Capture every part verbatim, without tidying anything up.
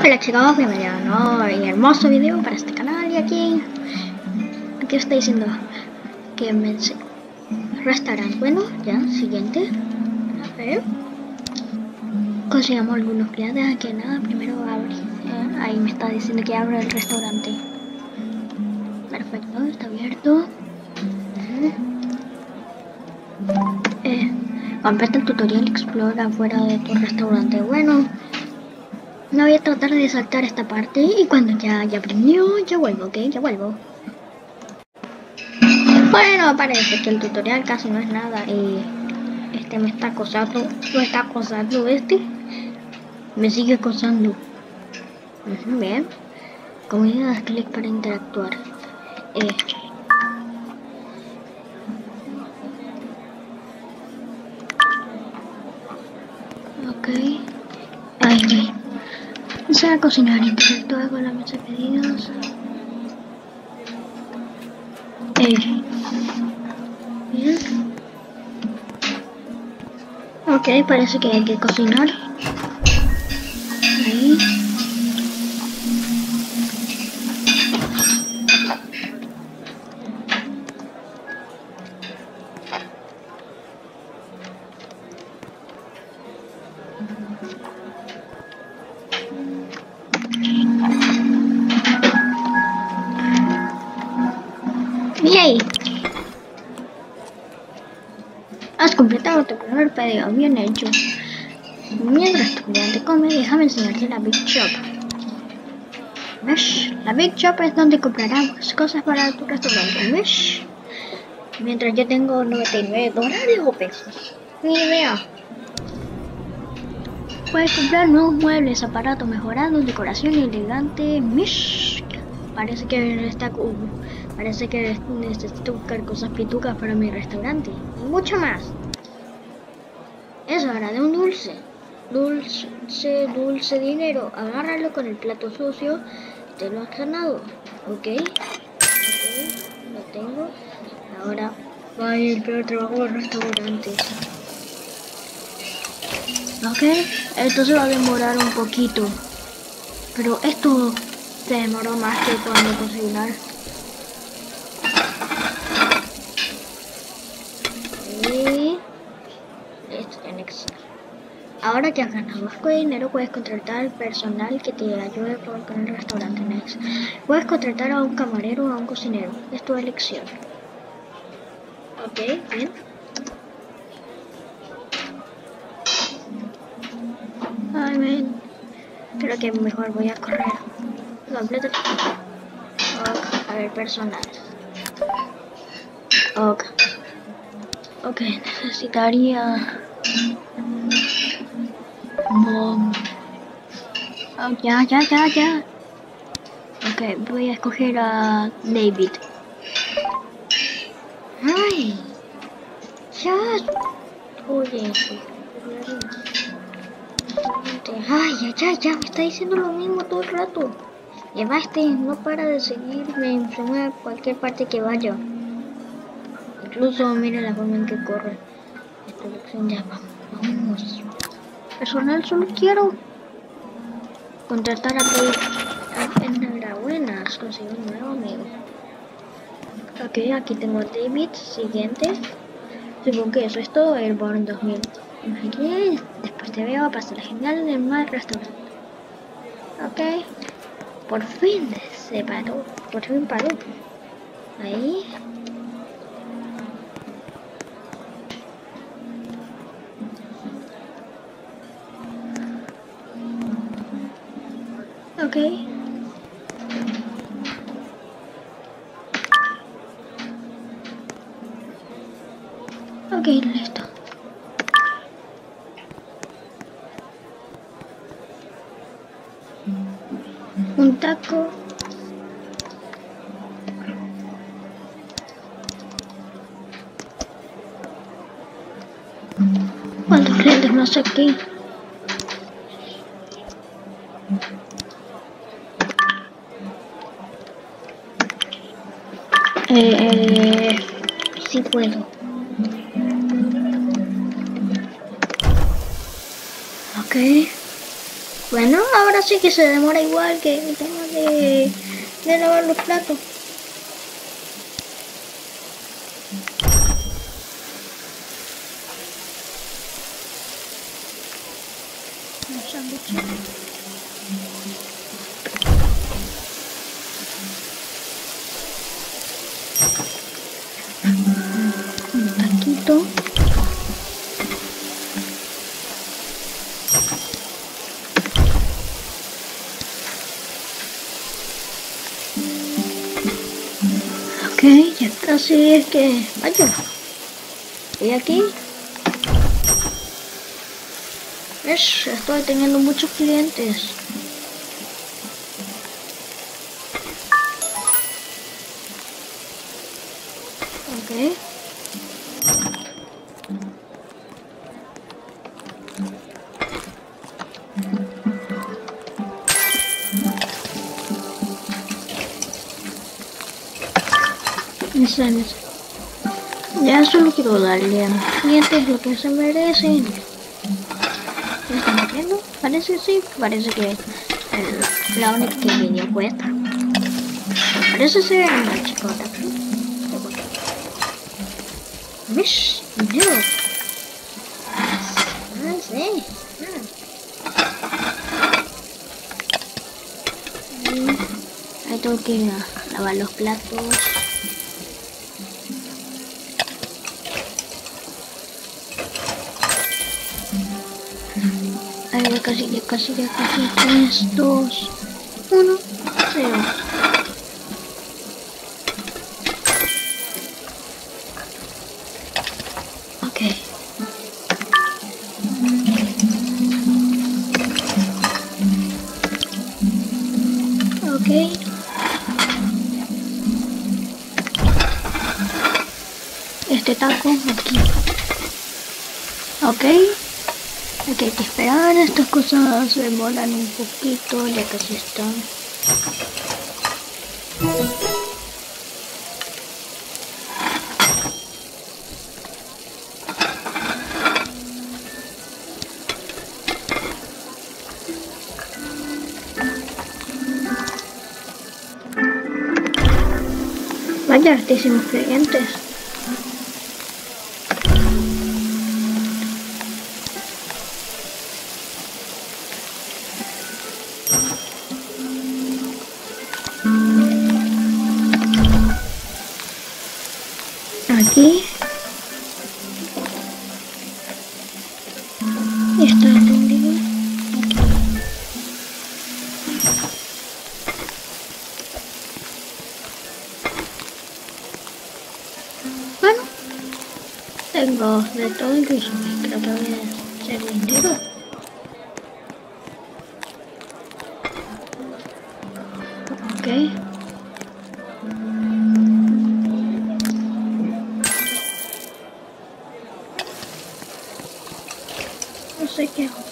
Hola chicos, bienvenidos a un nuevo y hermoso video para este canal. Y aquí, aquí está diciendo que me restaurante. Bueno, ya, siguiente. A ver, consigamos algunos clientes. Aquí nada, primero abre. Eh, ahí me está diciendo que abra el restaurante. Perfecto, está abierto. Eh, completa el tutorial, explora fuera de tu restaurante. Bueno, no voy a tratar de saltar esta parte y cuando ya haya aprendido, ya vuelvo, ¿ok? Ya vuelvo. Bueno, parece que el tutorial casi no es nada y este me está acosando, me está acosando este, me sigue acosando. Uh-huh, bien, comunidad, das clic para interactuar. Eh. Ok, ahí se va a cocinar, interactúa con la mesa de pedidos. Eh. Bien. Ok, parece que hay que cocinar. Ahí. ¡Yay! Has completado tu primer pedido, bien hecho. Mientras tu cliente come, déjame enseñarte la Big Shop. ¿Ves? La Big Shop es donde comprarás cosas para tu restaurante. ¿Ves? Mientras yo tengo noventa y nueve dólares o pesos. Ni idea. Puedes comprar nuevos muebles, aparatos mejorados, decoración elegante. ¿Ves? Parece que está Parece que necesito buscar cosas pitucas para mi restaurante. Y mucho más. Es hora de un dulce. Dulce, dulce dinero. Agárralo con el plato sucio. Te lo has ganado. Ok. Ok. Lo tengo. Ahora va a ir el peor trabajo de restaurantes. Ok. Esto se va a demorar un poquito. Pero esto se demoró más que cuando cocinar. Y esto tiene que ser. Ahora que has ganado algo de dinero, puedes contratar personal que te ayude con el restaurante Next. Puedes contratar a un camarero o a un cocinero. Es tu elección. Ok, bien. Ay, men. Creo que mejor voy a correr. Completa. Ok, a ver, personal. Ok. Ok, necesitaría... Um, oh, ya, ya, ya, ya. Ok, voy a escoger a David. Ay, ya. Oye, ay, ya, ya, ya, me está diciendo lo mismo todo el rato. Y además este no para de seguirme, se mueve a cualquier parte que vaya. Incluso mira la forma en que corre. Esta elección ya, vamos. Personal, solo quiero contratar a David. Enhorabuena, has conseguido un nuevo amigo. Ok, aquí tengo a David. Siguiente. Supongo que eso es todo. Airborne dos mil. Aquí, después te veo a pasar genial en el mal restaurante. Ok. Por fin se paró. Por fin paró. Ahí. Ok. Ok, listo. Un taco. ¿Cuántos clientes más aquí? Eh, sí puedo. Ok. Bueno, ahora sí que se demora igual que el tema de, de lavar los platos. Un sándwich. Un taquito. Ok, ya está, así es que... Vaya. Y aquí... ¿Ves? Estoy teniendo muchos clientes. Ok. Ya solo quiero darle a mis clientes lo que se merecen. ¿Me están metiendo? Parece sí, parece que el, la única que vino fue esta. Parece ser una chicota. ¿Ves? Dinero. Ah, sí. Ah. Ahí tengo que ir a lavar los platos. Ya casi, ya casi, ya casi. tres, dos, uno, cero. Ok. Ok. Este taco aquí. Ok. Aquí hay que esperar, estas cosas se demoran un poquito, ya casi están. Vaya, hartísimos clientes. Aquí está entendido. Bueno, tengo de todo, incluso creo que voy a hacer dinero. Ok. No sé qué hago.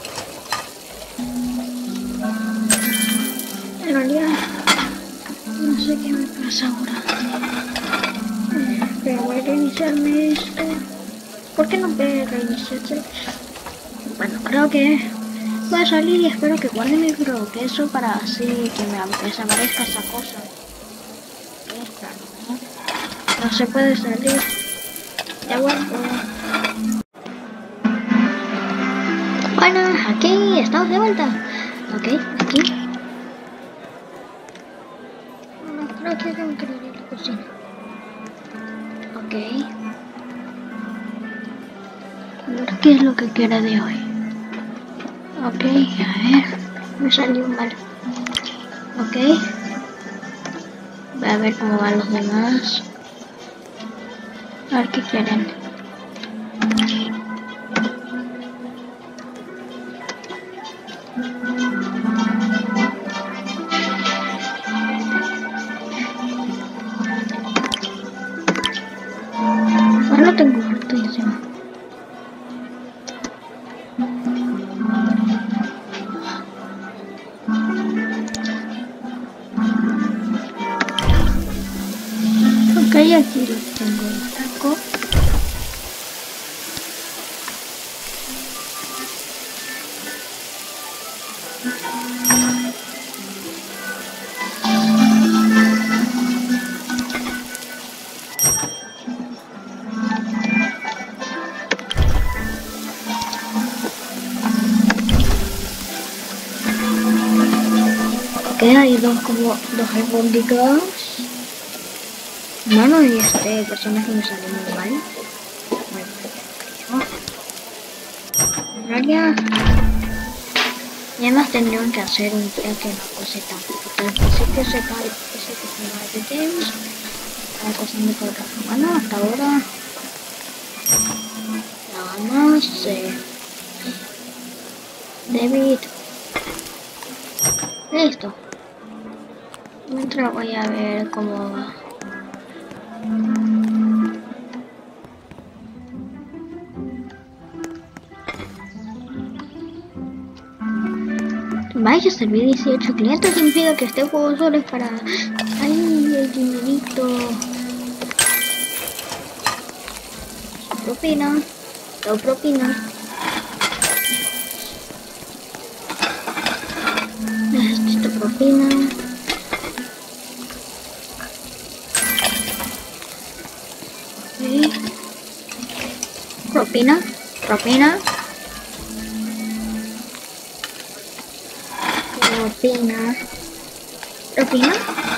En realidad, no sé qué me pasa ahora. Eh, pero voy a reiniciarme esto. ¿Por qué no puede reiniciarse? Bueno, creo que voy a salir y espero que guarde mi progreso para así que me desaparezca esa cosa. Esta, ¿no? No se puede salir. Ya vuelvo. Bueno, aquí estamos de vuelta. Ok, aquí. No, creo que tengo que ir a la cocina. Ok. A ver qué es lo que quiera de hoy. Ok, a ver. Me salió mal. Ok. Voy a ver cómo van los demás. A ver qué quieren. Ahora tengo hartísimo. Ok, aquí lo tengo el taco. Ok, hay dos como dos albóndigas. Mano, y este personaje me salió muy mal. Bueno, yo. Ya. Y además tendrían que hacer un día que no cose tanto. Porque así que se cae, ese que se va de James. Está cosando por acá. Bueno, hasta ahora. Nada más. Eh, David. Listo. Mientras voy a ver cómo va. Vaya, serví dieciocho clientes, significa que este juego solo es para... ¡Ay, el dinerito! Propina. Todo propina. Necesito propina. Ok. Propina. Propina. Propina. Propina.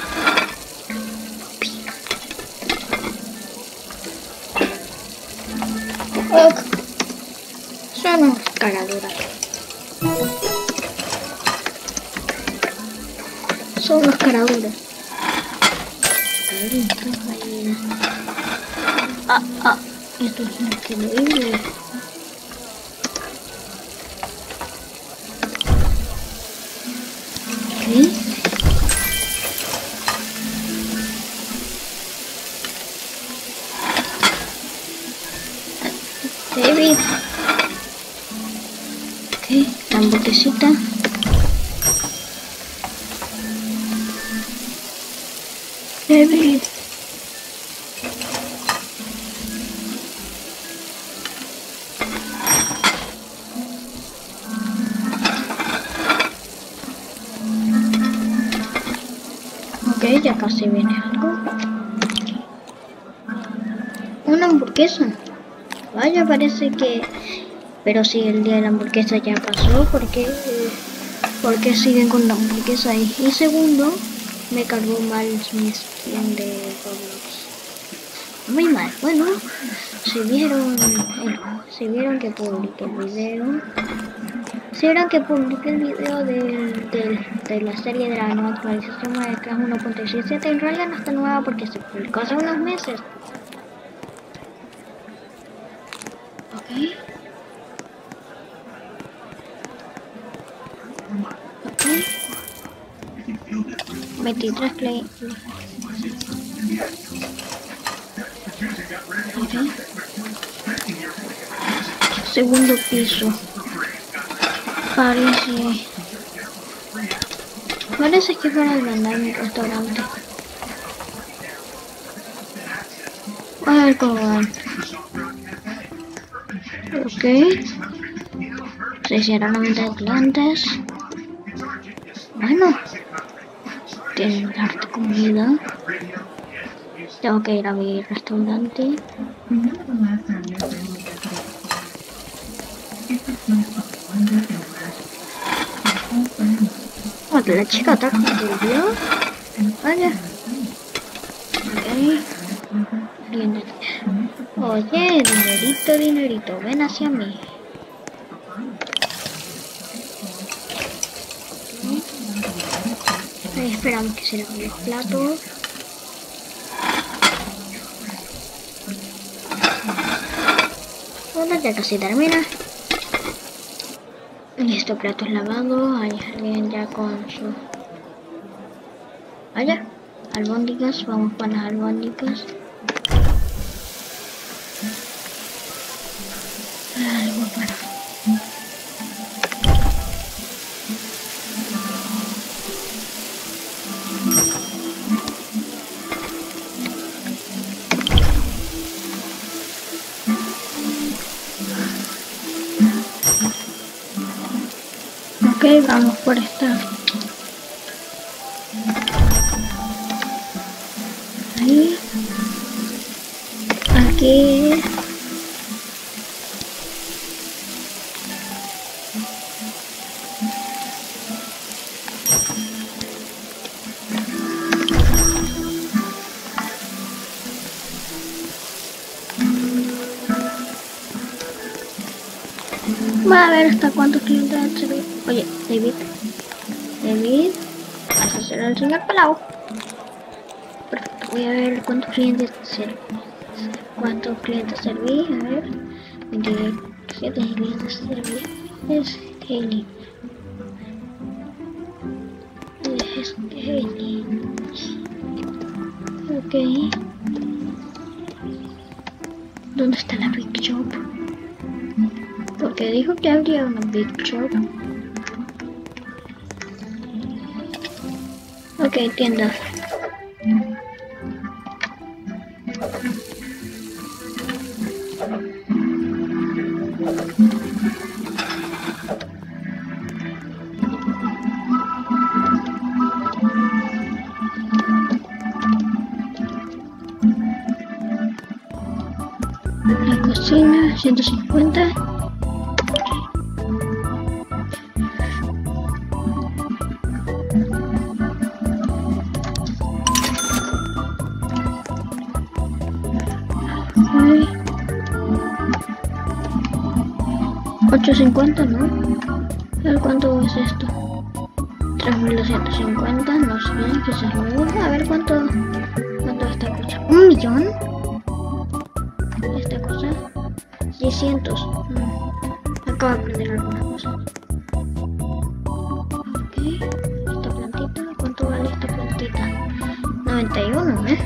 Ok. Son unas caraduras. Son unas caraduras. Ah, ah. Esto es increíble. Ok. David. Ok, la hamburguesita. David. Ok, ya casi viene algo. Una hamburguesa. Vaya, parece que... Pero si el día de la hamburguesa ya pasó, ¿por qué, ¿por qué siguen con la hamburguesa ahí? Y segundo, me cargó mal mi skin de Roblox. Muy mal. Bueno, si vieron, el, si vieron que publiqué el video, si vieron que publiqué el video del, del, de la serie de la nueva actualización Minecraft uno punto diecisiete, en realidad no está nueva porque se publicó hace unos meses. Ok. Ok. veintitrés play. Okay. Segundo piso. Parece... Parece que fuera a mandar mi restaurante. A ver cómo van. Ok. Se hicieron noventa clientes. Bueno. Tienen harta comida. Tengo que ir a mi restaurante. Oh, la chica está confundió. Vaya. Ok. Oye, dinerito, dinerito, ven hacia mí. Okay. Esperamos que se laven los platos. Bueno, ya casi termina. Listo, platos lavados. Hay alguien ya con su... Vaya, albóndigas. Vamos con las albóndigas. Algo para... Ok, vamos por esta. Ahí. Aquí. Va a ver hasta cuántos clientes han servido. Oye, David. David. Vas a ser el señor Palau. Perfecto. Voy a ver cuántos clientes serví. ¿Cuántos clientes serví? A ver. veintisiete clientes serví. Es Haley. Es Haley. Ok. ¿Dónde está la Big Shop? Porque dijo que habría una Big Shop. Ok, tiendas. La cocina, ciento cincuenta. ochocientos cincuenta, ¿no? A ver cuánto es esto. tres mil doscientos cincuenta, no sé, quizás luego. A ver cuánto, cuánto es esta cosa. ¿Un millón? Esta cosa. seiscientos. Mm. Acabo de aprender algunas cosas. Ok. Esta plantita. ¿Cuánto vale esta plantita? noventa y uno, ¿eh?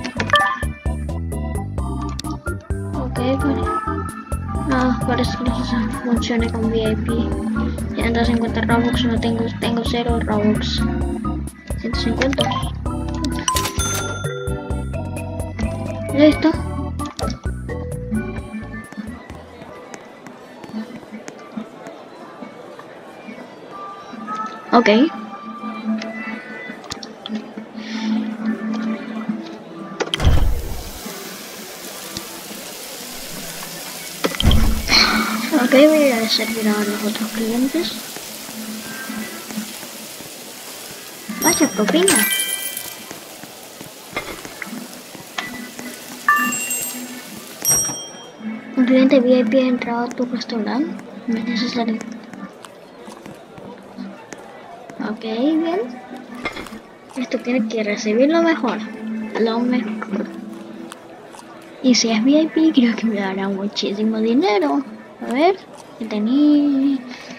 Ok, pues. No, parece que no funciona con V I P. ciento cincuenta Robux, no tengo, tengo cero Robux. ciento cincuenta. Listo. Ok. Ok, voy a ir a servir a los otros clientes. Vaya propina. Un cliente V I P ha entrado a tu restaurante. No es necesario. Ok, bien. Esto tiene que recibir lo mejor. Lo mejor. Y si es V I P, creo que me dará muchísimo dinero. A ver, ¿qué tenía?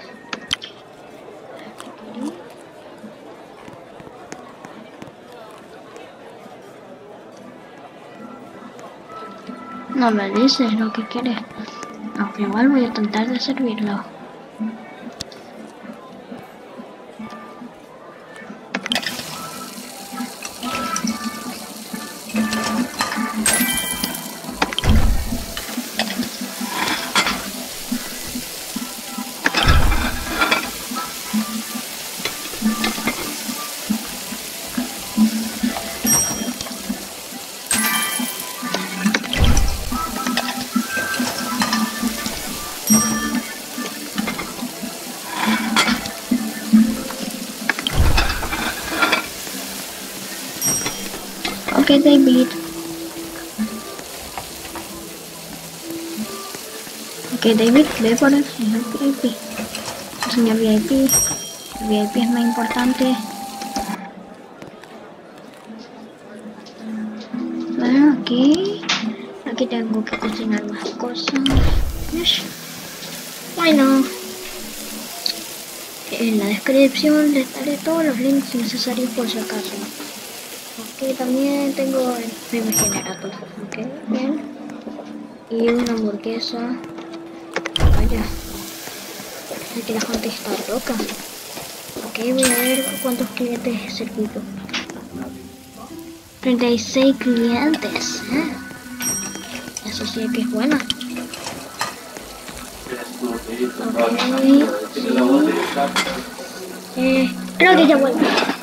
No me dices lo que quieres. Aunque igual voy a tratar de servirlo. Ok, David. Ok, David, ve por el señor V I P. El señor V I P. El V I P es más importante. Bueno, aquí. Aquí tengo que cocinar más cosas. Bueno. En la descripción les daré todos los links necesarios por si acaso. Ok, también tengo el primer generator. Ok, bien. Y una hamburguesa. Vaya. Es que la gente está loca. Ok, voy a ver cuántos clientes he servido. treinta y seis clientes. ¿Eh? Eso sí que es bueno. Ok, sí. Eh, creo que ya vuelvo.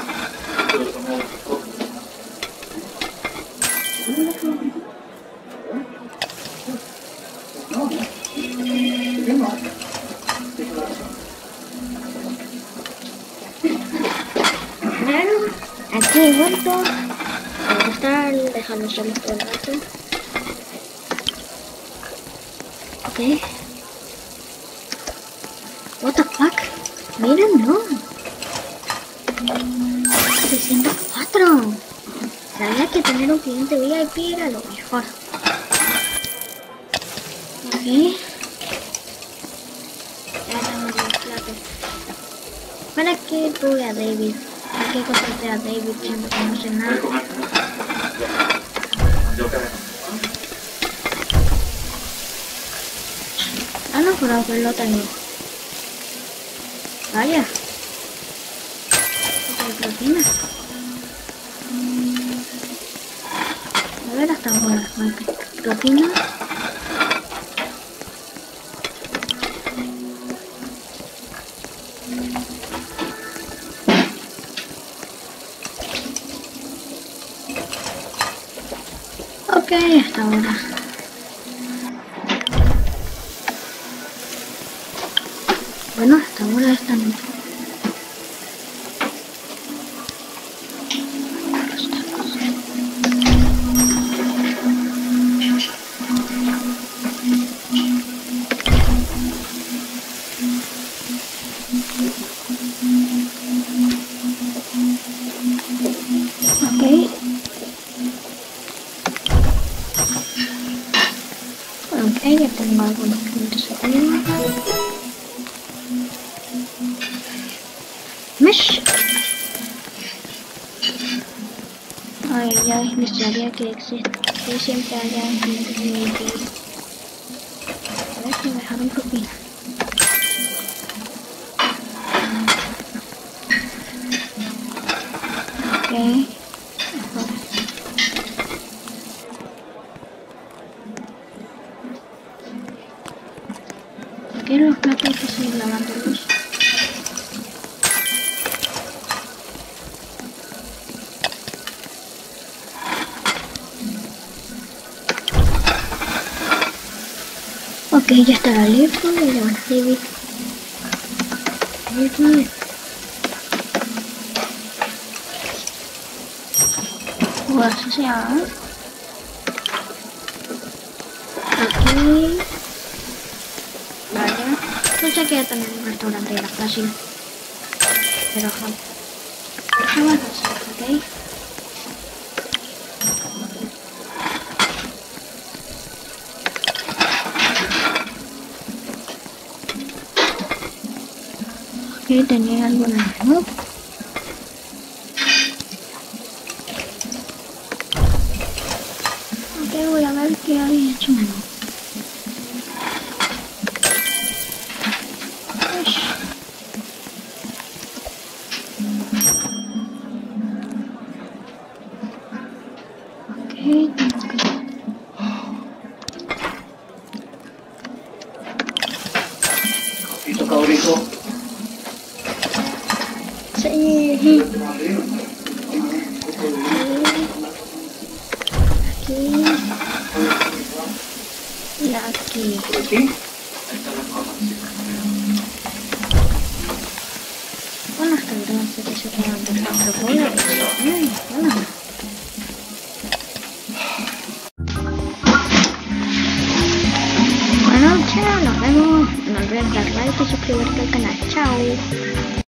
Aquí he vuelto. Voy a estar dejando solo todo el rato. Ok. What the fuck? Miren, no. trescientos cuatro. Sabía que tener un cliente V I P era lo mejor. Ok. Ya tengo el plato. ¿Para qué tuve a David? ¿Para qué contraté a David siendo que no sé nada? Ah, no, pero que lo tengo. Vaya. ¿Qué proteína? A ver hasta ahora. Proteína. Ok, hasta ahora. Bueno, hasta ahora esta no. Ok. Ok, ya tengo algunos clientes aquí. Mesh. Ay, ya es necesario que exista, que siempre haya clientes de V I P. A ver si me dejaron propina. Ok. Aquí los platos hay que seguir lavándolos. Ok, ya estará listo y le van a servir. David. O así se llama. Aquí. Vaya. Pensé que ya también un restaurante era fácil. Pero ja. No va a pasar, ok. Ok, tenía algo en el menú. Ok, voy a ver qué hay en su menú. ¿Listo, cabrito? Sí. Aquí. Y aquí. ¿Por aquí? Bueno, hasta entonces que se quedan de cuatro dólares. Ay, bueno. Bueno, chao, nos vemos. No olvides dar like y suscribirte al canal. Chao.